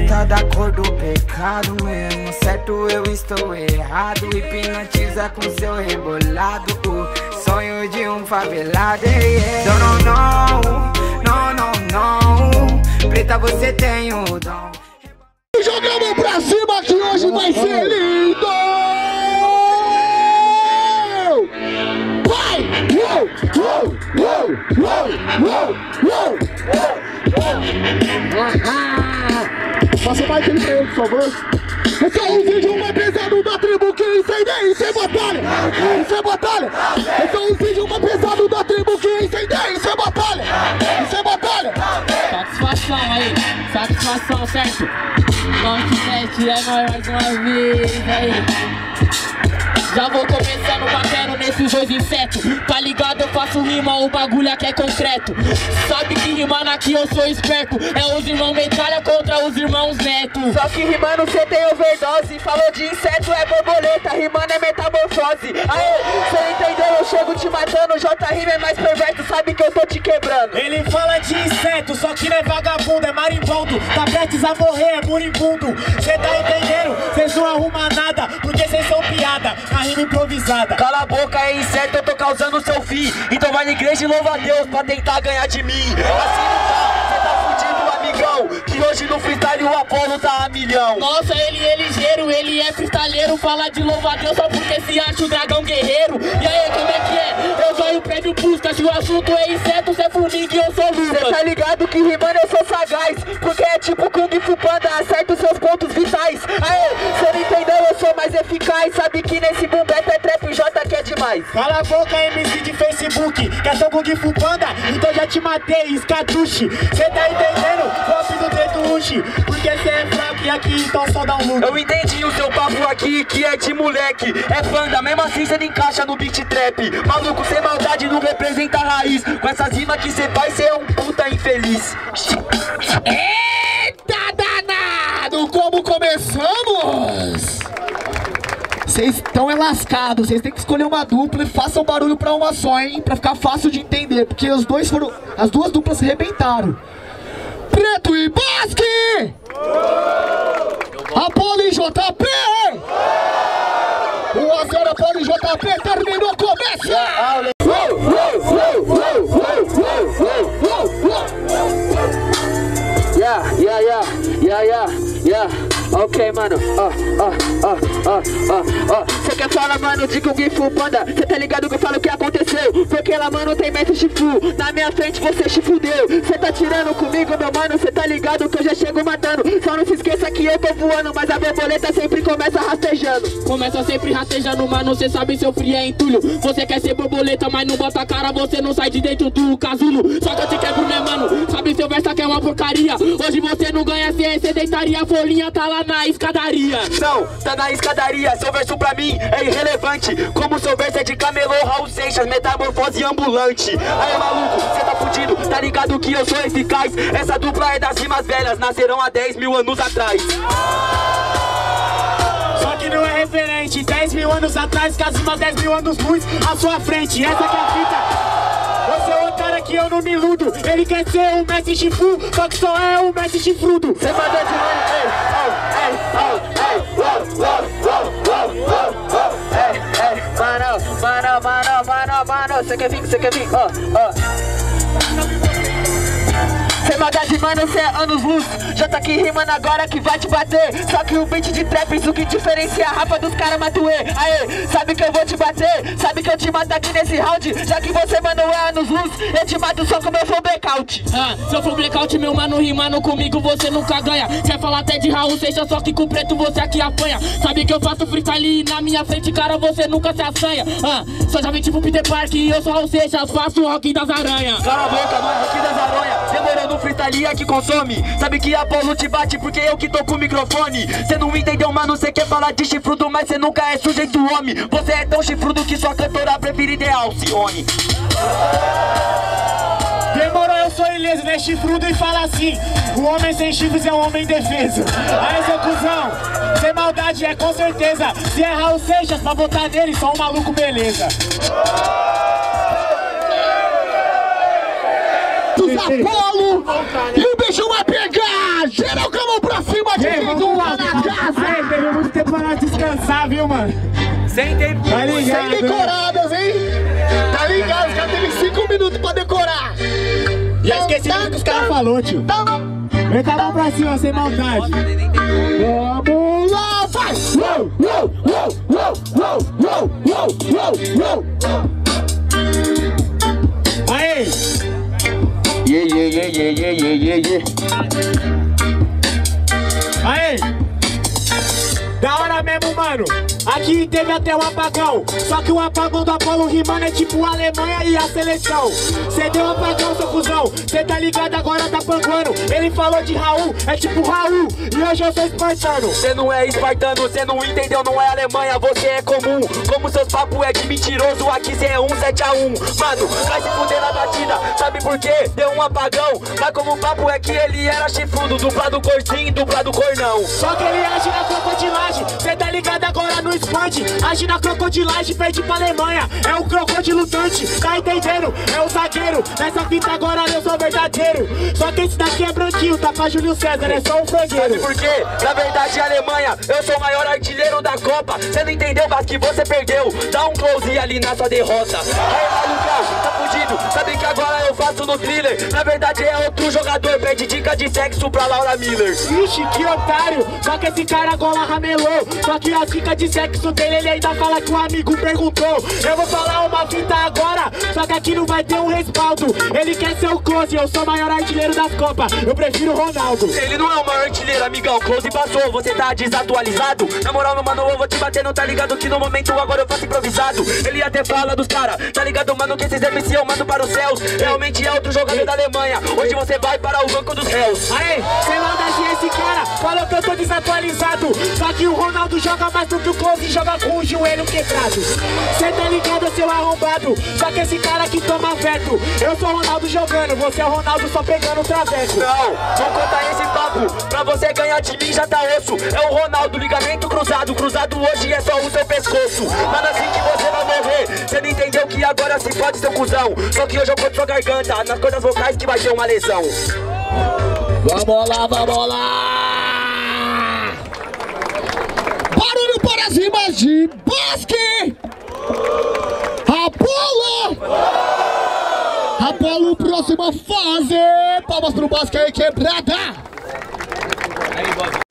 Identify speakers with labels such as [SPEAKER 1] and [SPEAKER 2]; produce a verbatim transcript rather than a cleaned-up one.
[SPEAKER 1] preta da cor do pecado mesmo. Certo, eu estou errado. Hipnotiza com seu rebolado o sonho de um favelado. Yeah. Don't know, não, não, não. Preta, você tem o dom.
[SPEAKER 2] Jogamos pra cima que hoje vai ser lindo! Vai! Uou, uou, uou, uou, uou, uou. Passa mais tempo pra ele, por favor. Esse é um vídeo mais pesado da tribo que incendeia, isso é batalha! Isso é batalha! Esse é um vídeo mais pesado da tribo que incendeia, isso é batalha! Isso é batalha!
[SPEAKER 3] Satisfação aí, satisfação, certo? Nosso sete é nóis mais uma vez aí. Já vou começando batendo nesses dois insetos. Tá ligado, eu faço rima, o bagulho aqui é concreto. Sabe que rimando aqui eu sou esperto. É os irmãos metralha contra os irmãos netos.
[SPEAKER 4] Só que rimando cê tem overdose. Falou de inseto é borboleta, rimando é metamorfose. Aê, cê entendeu? Eu chego te matando. J-rima é mais perverso, sabe que eu tô te quebrando.
[SPEAKER 5] Ele fala de inseto, só que não é vagabundo, é marimbondo. Tá prestes a morrer, é moribundo. Cê tá entendendo? Cês não arruma nada, porque cês são piada. Rima improvisada.
[SPEAKER 4] Cala a boca, é incerto, eu tô causando seu fim. Então vai na igreja e louva a Deus pra tentar ganhar de mim. Assim não tá, cê tá fudido, amigão. Que hoje no freestyle o Apolo tá a milhão.
[SPEAKER 3] Nossa, ele é ligeiro, ele é freestyleiro. Fala de louva a Deus só porque se acha o dragão guerreiro. E aí, como é que é? Eu sou o prêmio Puskas. Se o assunto é inseto, cê é formiga e eu sou Lucas.
[SPEAKER 4] Cê tá ligado que rimando eu sou sagaz, porque é tipo Kung Fu Panda, acerta os seus pontos vitais. Aê, cê não entendeu? Eu sou mais eficaz. Sabe que nesse boom bap é trap J que é demais.
[SPEAKER 5] Cala a boca, M C de Facebook. Quer ser o Kung Fu Panda? Então já te matei, escaduche. Cê tá entendendo? Golpe do dedo Uchi. Porque cê é fraco e aqui então só dá um look.
[SPEAKER 4] Eu entendi o seu papo aqui, que é de moleque. É panda, mesmo assim cê não encaixa no beat trap. Maluco, sem maldade não representa a raiz. Com essas rimas que cê faz, cê é um puta infeliz.
[SPEAKER 2] Eita danado! Como começamos? Vocês estão lascados, vocês têm que escolher uma dupla e façam barulho pra uma só, hein? Pra ficar fácil de entender, porque os dois foram, as duas duplas se arrebentaram. Preto e Basque! Apolo e J P! um a zero Apolo e J P, terminou, começa!
[SPEAKER 4] Yeah, yeah, yeah, yeah, yeah, yeah. Ok, mano, ó, ó, ó, ó, ó, ó. Cê quer falar, mano, de Kung Fu Panda? Cê tá ligado que eu falo o que aconteceu? Porque lá, mano, tem mestre Shifu. Na minha frente você chifudeu. Cê tá tirando comigo, meu mano, cê tá ligado que eu já chego matando. Só não se esqueça que eu tô voando, mas a borboleta sempre começa rastejando.
[SPEAKER 3] Começa sempre rastejando, mano, cê sabe seu frio é entulho. Você quer ser borboleta, mas não bota a cara, você não sai de dentro do casulo. Só que eu te quebro, né, mano? Sabe seu verso que é uma porcaria. Hoje você não ganha ciência, deitaria, a folhinha tá lá na escadaria.
[SPEAKER 4] Não, tá na escadaria, seu verso pra mim é irrelevante. Como seu verso é de camelô, Raul Seixas, metamorfose ambulante. Aí, maluco, cê tá fudido, tá ligado que eu sou eficaz. Essa dupla é das rimas velhas, nasceram há dez mil anos atrás.
[SPEAKER 5] Só que não é referente, dez mil anos atrás, que as rimas dez mil anos luz à sua frente. Essa que é a fita. Você é um cara que eu não me iludo. Ele quer ser o Messi Chifu, só que só é o Messi Chifrudo.
[SPEAKER 4] Cê manda de longe, ei, ei, ei, ei, ei, mano, mano, mano, mano, mano, cê quer vir, cê quer vir, ó, ó. Cê maldade, mano, cê é anos luz. Já tá aqui rimando agora que vai te bater. Só que o beat de trap, isso que diferencia a rapa dos caras matuê. Aê, sabe que eu vou te bater? Sabe que eu te mato aqui nesse round? Já que você, mano, é anos luz, eu te mato só com o meu flow blackout.
[SPEAKER 3] Ah, se eu for blackout, meu mano, rimando comigo, você nunca ganha. Quer falar até de Raul Seixas, só que com preto você aqui apanha. Sabe que eu faço freestyle e na minha frente, cara, você nunca se assanha. Ah, só já vem tipo Peter Park e eu sou Raul Seixas, faço o rock das aranhas.
[SPEAKER 4] Cala a boca, não é rock das aranhas. Demorou no freestyle é que consome. Sabe que Apolo te bate porque eu que tô com o microfone. Cê não entendeu, mano, cê quer falar de chifrudo, mas cê nunca é sujeito homem. Você é tão chifrudo que sua cantora preferida é Alcione.
[SPEAKER 5] Demorou, eu sou ileso, né, chifrudo e fala assim: o homem sem chifres é um homem indefeso. Aí, seu cuzão, sem maldade é com certeza. Se é Raul Seixas, pra botar nele, só um maluco, beleza.
[SPEAKER 2] Apolo, e o bicho vai pegar. Geral, calma pra cima,
[SPEAKER 5] dançar, viu, mano?
[SPEAKER 1] Sem tempo.
[SPEAKER 5] Tá ligado?
[SPEAKER 2] Sem decoradas, hein? Tá ligado? Os caras teve cinco minutos pra decorar.
[SPEAKER 5] Já esqueci o que os caras falaram, tio. Vem com a mão pra cima, sem maldade.
[SPEAKER 2] Vamos lá, vai! Uou, uou, uou, uou, uou, uou, uou, uou.
[SPEAKER 5] Aê!
[SPEAKER 4] Yeah, yeah, yeah, yeah, yeah, yeah, yeah.
[SPEAKER 5] Aê! Da hora mesmo, mano. Aqui teve até um apagão. Só que o apagão do Apolo rimando é tipo a Alemanha e a seleção. Cê deu um apagão, seu cuzão. Cê tá ligado, agora tá panguando. Ele falou de Raul, é tipo Raul. E hoje eu sou espartano.
[SPEAKER 4] Cê não é espartano, cê não entendeu, não é Alemanha, você é comum. Como seus papos é de mentiroso, aqui cê é um sete a um. Mano, vai se fuder na batida, sabe por quê? Deu um apagão. Mas como o papo é que ele era chifrudo, dupla do cor sim, dupla do cor não.
[SPEAKER 5] Só que ele age na crocodilagem. Cê tá ligado agora no expande. Age na crocodilagem, perde pra Alemanha. É o crocodilo lutante, tá entendendo? É o zagueiro, nessa fita agora eu sou verdadeiro. Só que esse daqui é branquinho, tá pra Júlio César, é só um frangueiro.
[SPEAKER 4] Sabe por quê? Na verdade, Alemanha, eu sou o maior artilheiro da Copa. Cê não entendeu, mas que você perdeu. Dá um close ali na sua derrota. Aí, maluca, tá fudido. Sabe que agora eu faço no thriller. Na verdade, é outro jogador. Pede dica de sexo pra Laura Miller.
[SPEAKER 5] Ixi, que otário. Só que esse cara agora ramelou. Só que as dicas de sexo dele, ele ainda fala que o amigo perguntou. Eu vou falar uma fita agora, só que aqui não vai ter um respaldo. Ele quer ser o close, eu sou o maior artilheiro das Copas. Eu prefiro o Ronaldo.
[SPEAKER 4] Ele não é o maior artilheiro, amigão. Close passou, você tá desatualizado. Na moral, meu mano, eu vou te bater, não tá ligado que no momento agora eu faço improvisado. Ele até fala dos caras, tá ligado, mano, que esses M C eu mando para os céus. Realmente é outro jogador da Alemanha. Hoje você vai para o banco dos réus.
[SPEAKER 5] Aê, sei lá onde esse cara falou que eu tô desatualizado. Só que o Ronaldo joga mais do que o Close e joga com o joelho quebrado. Cê tá ligado, seu arrombado. Só que esse cara aqui toma veto. Eu sou o Ronaldo jogando, você é o Ronaldo só pegando o traveco.
[SPEAKER 4] Não, não conta esse papo. Pra você ganhar de mim já tá osso. É o Ronaldo, ligamento cruzado. Cruzado hoje é só o seu pescoço. Mano, assim que você vai morrer. Cê não entendeu que agora se pode ser cuzão. Só que hoje eu conto sua garganta. Nas cordas vocais que vai ter uma lesão.
[SPEAKER 2] Vamos lá, vamos lá! Barulho para as rimas de Basque! Apolo! Apolo, próxima fase! Palmas pro Basque aí, quebrada!